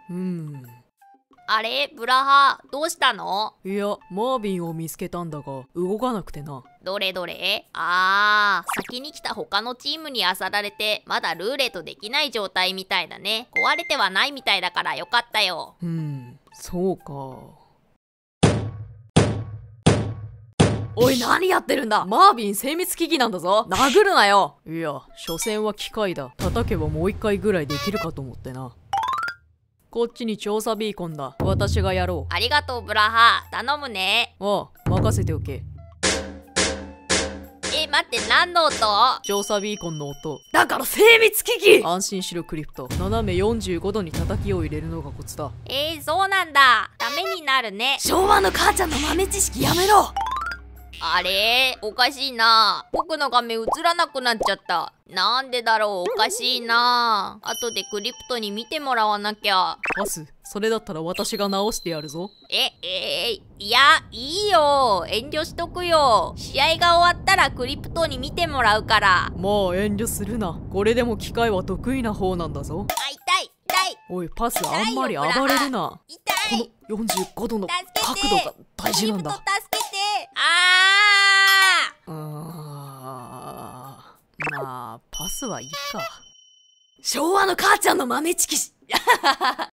あれ、ブラハ、どうしたの？ いや、マービンを見つけたんだが、動かなくてな。 どれどれ？先に来た他のチームに漁られて、まだルーレットできない状態みたいだね。壊れてはないみたいだからよかったよ。 そうか。 おい、何やってるんだ？マービン精密機器なんだぞ。殴るなよ。 いや、所詮は機械だ。叩けばもう一回ぐらいできるかと思ってな。こっちに調査ビーコンだ。私がやろう。 ありがとう、ブラハ。頼むね。 ああ、任せておけ。 待って、何の音？ 調査ビーコンの音。 だから精密機器！ 安心しろクリプト。斜め45度に叩きを入れるのがコツだ。 そうなんだ。ためになるね。 昭和の母ちゃんの豆知識やめろ。 あれ？おかしいな。僕の画面映らなくなっちゃった。なんでだろう？おかしいな。後でクリプトに見てもらわなきゃ。 パス、それだったら私が直してやるぞ。 いや、いいよ。遠慮しとくよ。試合が終わったらクリプトに見てもらうから。 もう遠慮するな。これでも機械は得意な方なんだぞ。 痛い。 おい、パスあんまり暴れるな。 痛い。 この45度の角度が大事なんだ。 クリプト助けて。 まあ、パスはいいか。 昭和の母ちゃんの豆知識